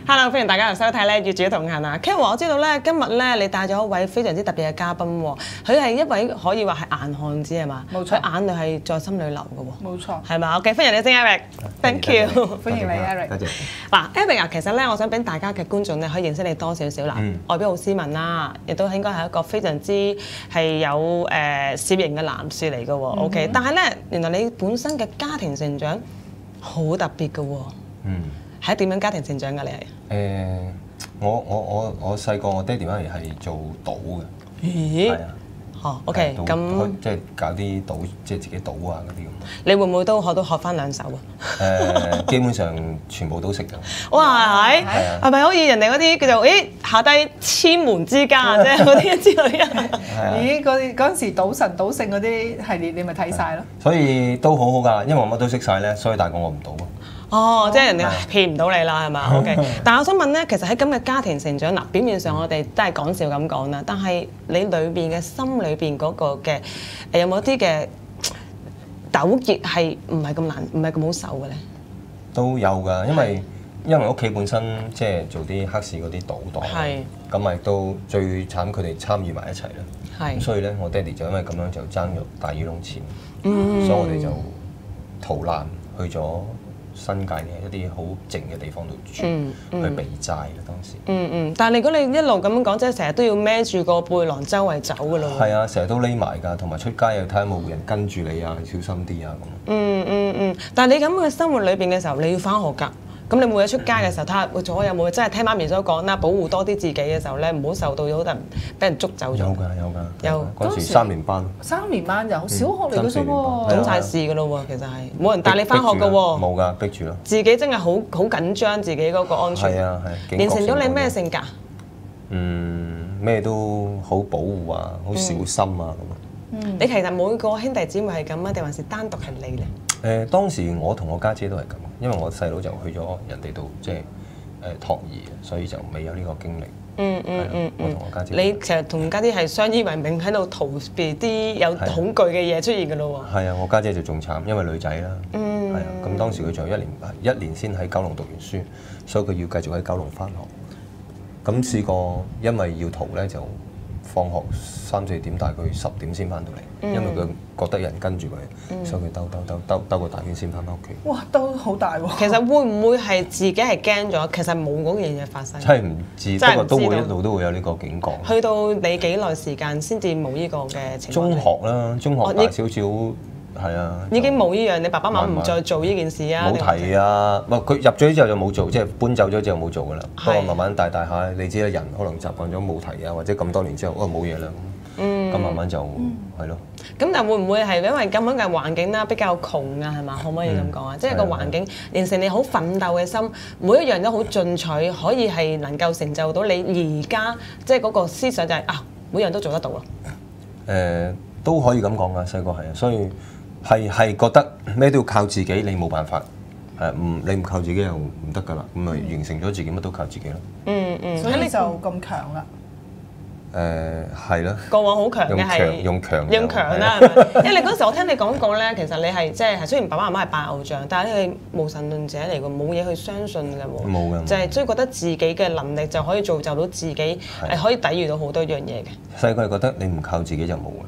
Hello， 歡迎大家嚟收睇咧《粵主同行》啊 ！Kevin， 我知道咧，今日咧你帶咗一位非常之特別嘅嘉賓喎，佢係一位可以話係硬漢子係嘛？ 冇錯， 佢眼淚係在心裏流嘅喎。 冇錯， 係嘛？OK，歡迎你先 Eric，Thank you， 歡迎你 Eric。 多謝。嗱 Eric 啊，其實咧，我想俾大家嘅觀眾咧可以認識你多少少啦。外表好斯文啦，亦都應該係一個非常之係有攝型嘅男士嚟嘅喎。OK，但係咧，原來你本身嘅家庭成長好特別嘅喎。係點樣家庭成長㗎？你係？ 我細個我爹哋媽咪係做賭嘅。 咦？ 係啊。 哦，OK，咁即係搞啲賭，即係自己賭啊嗰啲咁。 你會唔會都學翻兩手啊？ 基本上全部都識㗎。 哇，係咪好似人哋嗰啲叫做下低千門之家啊？即係嗰啲之類啊？ 咦，嗰陣時賭神賭聖嗰啲系列你咪睇晒咯。 所以都好好㗎，因為我乜都識晒咧，所以大個我唔賭啊。 哦，即係人哋騙唔到你啦，係嘛？OK。但係我想問咧，其實喺咁嘅家庭成長，嗱，表面上我哋都係講笑咁講啦，但係你裏邊嘅心裏邊嗰個嘅有冇啲嘅糾結係唔係咁難，唔係咁好受嘅咧？ 都有㗎，因為屋企本身即係做啲黑市嗰啲賭檔，咁咪都最慘，佢哋參與埋一齊啦。咁所以咧，我爹哋就因為咁樣就爭咗大耳窿錢，所以我哋就逃難去咗新界嘅一啲好靜嘅地方度住，去避債嘅當時。 但係如果你一路咁樣講，即係成日都要孭住個背囊周圍走㗎咯喎。 係啊，成日都匿埋㗎，同埋出街又睇下有冇人跟住你啊，小心啲啊咁。 但係你咁嘅生活裏邊嘅時候，你要返學㗎。咁你每日出街嘅時候，睇下左右有冇真係聽媽咪所講啦，保護多啲自己嘅時候咧，唔好受到好多人俾人捉走咗。 有㗎。嗰時3年班。 3年班有小學嚟嘅啫喎， 懂晒事㗎咯喎，其實係冇人帶你返學㗎喎。 冇㗎，逼住咯。 自己真係好緊張自己嗰個安全。 係啊。 形成咗你咩性格？ 咩都好保護啊，好小心啊咁。 你其實每個兄弟姊妹係咁啊，定還是單獨係你咧？ 當時我同我家姐都係咁，因為我細佬就去咗人哋度即係託兒，所以就未有呢個經歷。我同我家姐。 你其實同家姐係相依為命喺度逃避啲有恐懼嘅嘢出現㗎咯喎。 係啊，我家姐就仲慘，因為女仔啦。係啊，咁當時佢仲有一年先喺九龍讀完書，所以佢要繼續喺九龍返學。咁試過因為要逃咧，就放學3、4點，大概10點先翻到嚟，因為佢覺得有人跟住佢，所以佢兜個大圈先翻屋企。 哇，都好大喎！ 其實會唔會係自己係驚咗？其實冇嗰樣嘢發生。 真係唔知，不過都會一路都會有呢個警覺。 去到你幾耐時間先至冇呢個嘅情況？ 中學啦，中學大少少。係啊， 已經冇呢樣，你爸爸媽媽唔再做呢件事啊？ 冇提啊，佢入咗之後就冇做，即係搬走咗之後冇做㗎啦。不過慢慢大下，你知啦，人可能習慣咗冇提啊，或者咁多年之後，冇嘢啦。咁慢慢就係咯。 咁但會唔會係因為咁樣嘅環境啦，比較窮啊，係嘛？可唔可以咁講啊？即係個環境形成你好奮鬥嘅心，每一樣都好進取，可以係能夠成就到你而家即係嗰個思想就係每樣都做得到咯。 都可以咁講㗎，細個係啊，所以。係覺得咩都要靠自己，你冇辦法，你唔靠自己又唔得㗎啦，咁咪形成咗自己乜都靠自己咯。 所以你就咁強啦。 係啦。 過往好強嘅係用強啦，因為你嗰時我聽你講過咧，其實你係即係雖然爸爸媽媽係拜偶像，但係你係無神論者嚟㗎，冇嘢去相信㗎喎。 冇㗎。就係所以覺得自己嘅能力就可以造就到自己，係可以抵禦到好多樣嘢嘅。 細個係覺得你唔靠自己就冇㗎。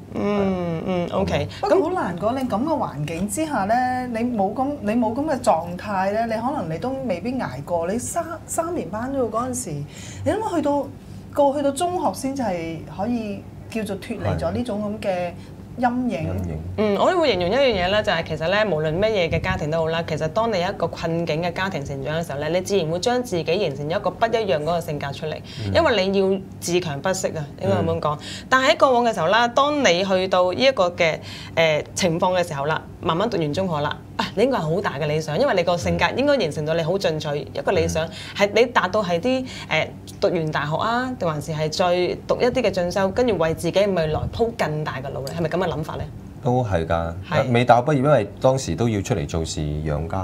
OK。 不過好難講，你咁嘅環境之下咧，你冇咁嘅狀態咧，你可能你都未必捱過。你三年班啫喎嗰陣時，你諗下去到中學先至係可以叫做脫離咗呢種咁嘅陰影。 我都會形容一樣嘢咧，就係其實咧，無論乜嘢嘅家庭都好啦，其實當你有一個困境嘅家庭成長嘅時候咧，你自然會將自己形成一個不一樣嗰個性格出嚟，因為你要自強不息啊，應該咁講。但係喺過往嘅時候啦，當你去到呢一個嘅情況嘅時候啦，慢慢讀完中學啦，你應該係好大嘅理想，因為你個性格應該形成到你好進取一個理想，係你達到係啲讀完大學啊，定還是係再讀一啲嘅進修，跟住為自己未來鋪更大嘅路咧，係咪咁嘅諗法咧？ 都係㗎，未大學畢業，因為當時都要出嚟做事養家。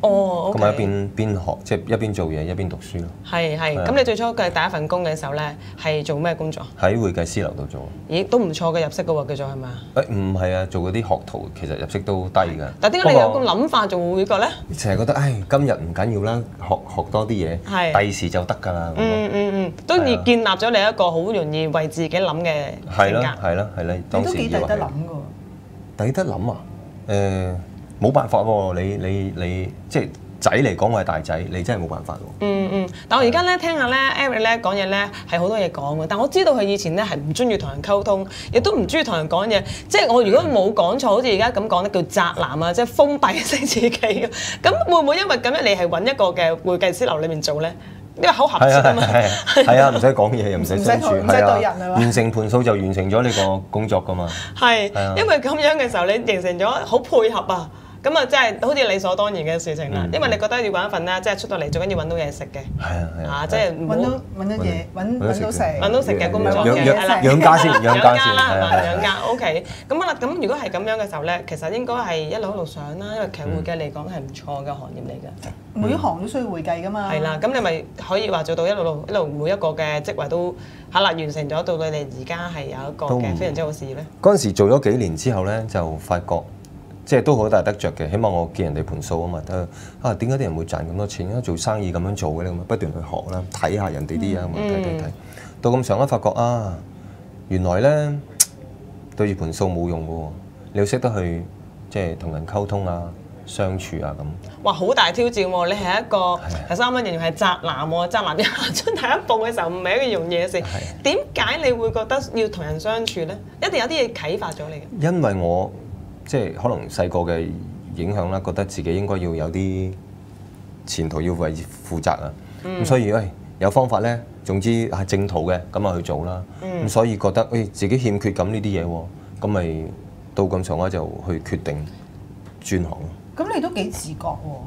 哦， 咁啊一邊學，即係一邊做嘢一邊讀書咯。 係。咁你最初嘅第一份工嘅時候咧，係做咩工作？ 喺會計師樓度做。 咦，都唔錯嘅入息嘅喎，叫做係咪啊？ 唔係啊，做嗰啲學徒其實入息都低㗎。 但點解你有個諗法做會計咧？ 成日覺得今日唔緊要啦，學多啲嘢，第時就得㗎啦。 都建立咗你一個好容易為自己諗嘅性格。 係啦。 你都幾抵得諗㗎？ 抵得諗啊！冇辦法喎，你即係仔嚟講，我係大仔，你真係冇辦法喎。 但我而家咧聽下咧 Eric 咧講嘢咧係好多嘢講嘅，但我知道佢以前咧係唔中意同人溝通，亦都唔中意同人講嘢。即係我如果冇講錯，好似而家咁講咧叫宅男啊，即係封閉式自己嘅。咁會唔會因為咁樣你係揾一個嘅會計師樓裏面做咧？因為好合適啊嘛。 係啊，唔使講嘢又唔使相處， 唔使對人係嘛？ 完成盤數就完成咗你個工作㗎嘛。 係，因為咁樣嘅時候，你形成咗好配合啊。咁啊，真係好似理所當然嘅事情啦。因為你覺得要揾一份咧，即係出到嚟最緊要揾到嘢食嘅。 係啊。 即係揾到嘢，揾到食嘅工作嘅。 養家先，養家啦，係嘛？養家 OK。咁啊，咁如果係咁樣嘅時候咧，其實應該係一路上啦，因為其實會計嚟講係唔錯嘅行業嚟嘅。 每一行都需要會計㗎嘛。 係啦，咁你咪可以話做到一路每一個嘅職位都完成咗，到你哋而家係有一個嘅非常之好事咧。 嗰陣時做咗幾年之後咧，就發覺。即係都好大得着嘅，起碼我見人哋盤數啊嘛，點解啲人會賺咁多錢？因為做生意咁樣做嘅咧，咁不斷去學啦，睇下人哋啲嘢咁睇，到咁上一發覺原來咧對住盤數冇用嘅喎，你要識得去即係同人溝通啊、相處啊咁。哇！ 好大挑戰喎！你係一個第三蚊形容係宅男喎，宅男一行出第一步嘅時候唔係一件容易嘅事。點解你會覺得要同人相處咧？一定有啲嘢啟發咗你嘅。 因為我即係可能細個嘅影響啦，覺得自己應該要有啲前途要為負責啊。咁所以有方法咧，總之係正途嘅，咁啊去做啦。咁所以覺得自己欠缺咁呢啲嘢喎，咁咪到咁上下就去決定轉行咯。 咁你都幾自覺喎？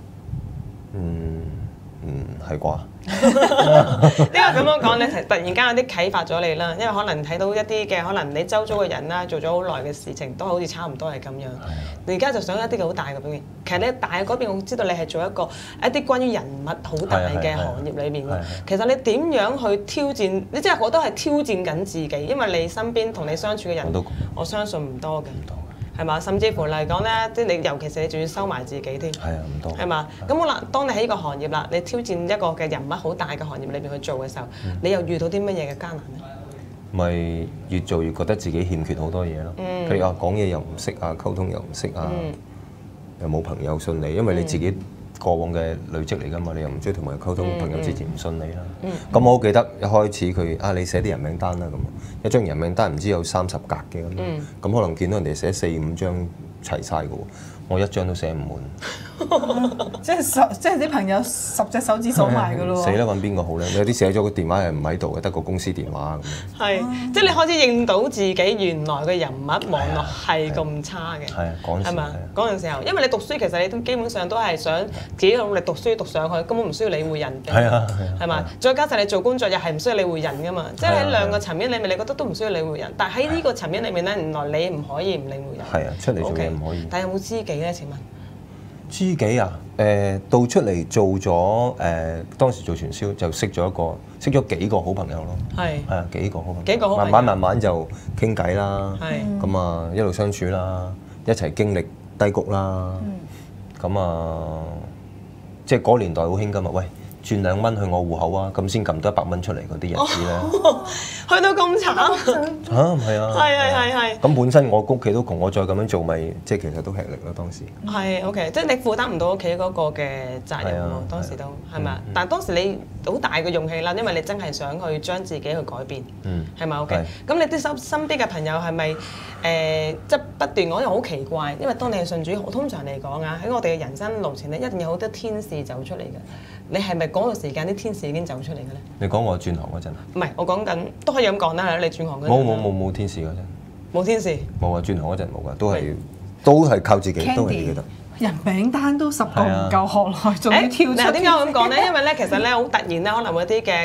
係啩？ 點解咁樣講咧？突然間有啲啟發咗你啦，因為可能睇到一啲嘅可能你周遭嘅人啦，做咗好耐嘅事情，都好似差唔多係咁樣。你而家就想一啲嘅好大嘅表現。其實你大嘅嗰邊，我知道你係做一啲關於人物好大嘅行業裏面嘅。其實你點樣去挑戰？你即係我都係挑戰緊自己，因為你身邊同你相處嘅人，我相信唔多嘅。係嘛？甚至乎嚟講咧，即係你，尤其是你仲要收埋自己添。 係啊，唔多。 係嘛？咁好啦，當你喺呢個行業啦，你挑戰一個嘅人物好大嘅行業裏邊去做嘅時候，你又遇到啲乜嘢嘅艱難咧？ 咪越做越覺得自己欠缺好多嘢咯。譬如話講嘢又唔識啊，溝通又唔識啊，又冇朋友信你，因為你自己過往嘅累積嚟㗎嘛，你又唔中意同人溝通，朋友之前唔信你啦。咁我好記得一開始佢你寫啲人名單啦咁，一張人名單唔知有30格嘅咁，咁可能見到人哋寫4、5張齊晒嘅喎，我一張都寫唔滿。 即係啲朋友10隻手指數埋㗎咯喎。 死啦！揾邊個好咧？有啲寫咗個電話係唔喺度嘅，得個公司電話咁。 係，即係你開始認到自己原來嘅人物網絡係咁差嘅。 係啊， 係嘛？嗰陣時候，因為你讀書其實你都基本上都係想自己努力讀書讀上去，根本唔需要理會人嘅。 係啊， 係嘛？再加上你做工作又係唔需要理會人㗎嘛。即係喺兩個層面裏面，你覺得都唔需要理會人。但係喺呢個層面裏面咧，原來你唔可以唔理會人。 係啊，出嚟做嘢唔可以。 但係有冇知己咧？請問？ 知己啊？到出嚟做咗當時做傳銷就識咗幾個好朋友咯。係啊，幾個好朋友。慢慢就傾偈啦。咁啊一路相處啦，一齊經歷低谷啦。咁即係嗰年代好興㗎嘛，喂，轉2蚊去我戶口啊，咁先撳到100蚊出嚟嗰啲日子咧。 去到咁慘唔係啊？ 係。 咁本身我屋企都窮，我再咁樣做咪即係其實都吃力咯當時。 係 OK，即係你負擔唔到屋企嗰個嘅責任喎，當時都係咪？但係當時你好大嘅勇氣啦，因為你真係想去將自己去改變，係咪 OK？咁你啲身邊嘅朋友係咪即係不斷講又好奇怪？因為當你係信主，通常嚟講喺我哋嘅人生路程咧，一定有好多天使走出嚟嘅。你係咪嗰個時間啲天使已經走出嚟嘅咧？ 你講我轉行嗰陣啊？ 唔係，我講緊都可以咁講啦。你轉行嗰陣冇天使嗰陣。冇天使。冇啊！轉行嗰陣冇㗎，都係靠自己，都係記得。 人名單都10個唔夠學耐，仲要跳出。 點解我咁講咧？因為咧，其實咧好突然咧，可能會有啲嘅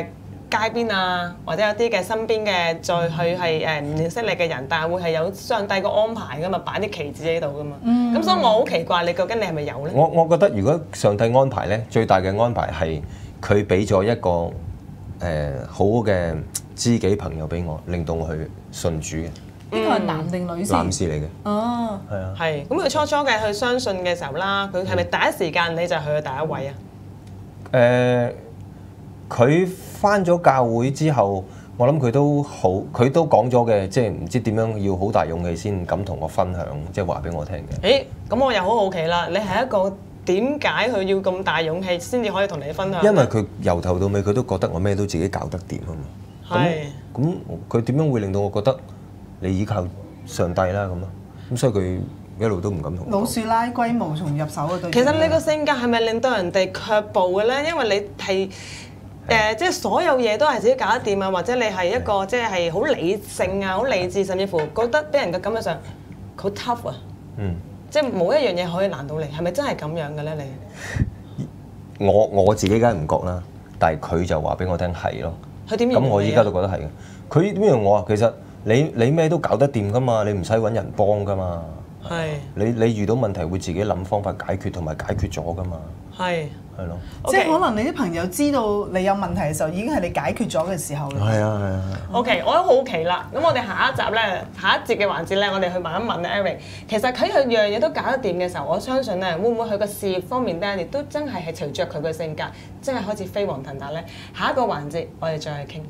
街邊啊，或者有啲嘅身邊嘅再去係唔認識你嘅人，但係會係有上帝嘅安排噶嘛，擺啲旗子喺度噶嘛。咁所以我好奇怪，你究竟你係咪有咧？ 我覺得如果上帝安排咧，最大嘅安排係佢俾咗一個好嘅知己朋友俾我，令到我去信主嘅。 呢個係男定女先？ 男士嚟嘅。 哦， 係啊。 係。咁佢初初嘅去相信嘅時候啦，佢係咪第一時間你就係佢嘅第一位啊？ 佢返咗教會之後，我諗佢都講咗嘅，即係唔知點樣要好大勇氣先敢同我分享，即係話俾我聽嘅。 咁我又好好奇啦，你係一個點解佢要咁大勇氣先至可以同你分享？ 因為佢由頭到尾佢都覺得我咩都自己搞得掂啊嘛。咁佢點樣會令到我覺得你依靠上帝啦咁咯？咁所以佢一路都唔敢同我講。 老鼠拉龜無從入手嘅對。 其實你個性格係咪令到人哋卻步嘅咧？因為你係即係所有嘢都係自己搞得掂啊，或者你係一個即係好理性啊、好理智，甚至乎覺得俾人嘅感覺上好 tough 啊。即係冇一樣嘢可以難到你，係咪真係咁樣嘅咧？你我自己梗係唔覺啦，但係佢就話俾我聽係咯。 佢點樣？ 咁我依家都覺得係嘅。佢點樣我啊？其實你咩都搞得掂噶嘛，你唔使揾人幫噶嘛。 係。 你遇到問題會自己諗方法解決，同埋解決咗噶嘛。 係。 係咯。 即係可能你啲朋友知道你有問題嘅時候，已經係你解決咗嘅時候啦。 係啊係啊。 OK，我都好奇啦。咁我哋下一集咧，下一節嘅環節咧，我哋去問一問 Eric。其實喺佢樣嘢都搞得掂嘅時候，我相信咧，會唔會佢個事業方面咧，亦都真係隨着佢嘅性格，真係開始飛黃騰達咧？下一個環節，我哋再去傾。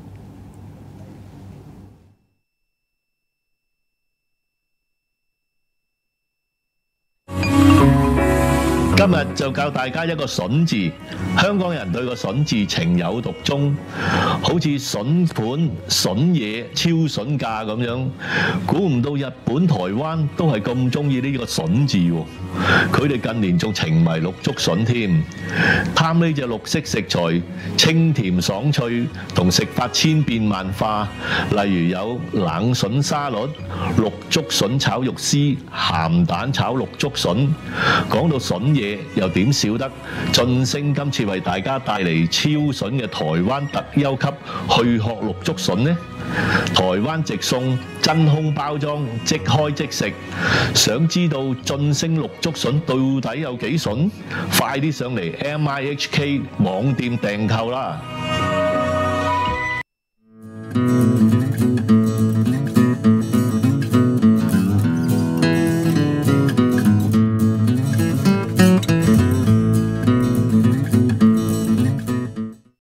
今日就教大家一個筍字，香港人對個筍字情有獨鍾，好似筍盤、筍嘢、超筍價咁樣。估唔到日本、台灣都係咁中意呢個筍字喎。佢哋近年仲情迷綠竹筍添，貪呢隻綠色食材，清甜爽脆，同食法千變萬化。例如有冷筍沙律、綠竹筍炒肉絲、鹹蛋炒綠竹筍。講到筍嘢，又點少得晉升今次為大家帶嚟超筍嘅台灣特優級去殼綠竹筍呢？台灣直送真空包裝，即開即食。想知道晉升綠竹筍到底有幾筍？快啲上嚟 MIHK 網店訂購啦！